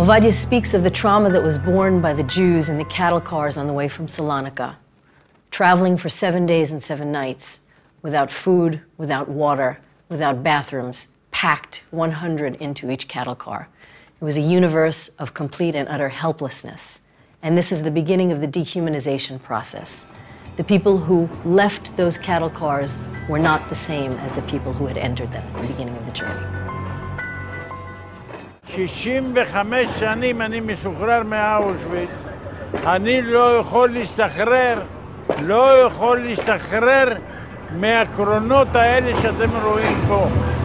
Ovadia speaks of the trauma that was borne by the Jews in the cattle cars on the way from Salonika, traveling for 7 days and 7 nights, without food, without water, without bathrooms, packed 100 into each cattle car. It was a universe of complete and utter helplessness. And this is the beginning of the dehumanization process. The people who left those cattle cars were not the same as the people who had entered them at the beginning of the journey. 65 שנים אני משוחרר מאושוויץ. אני לא יכול להשתחרר מהקרונות האלה שאתם רואים פה.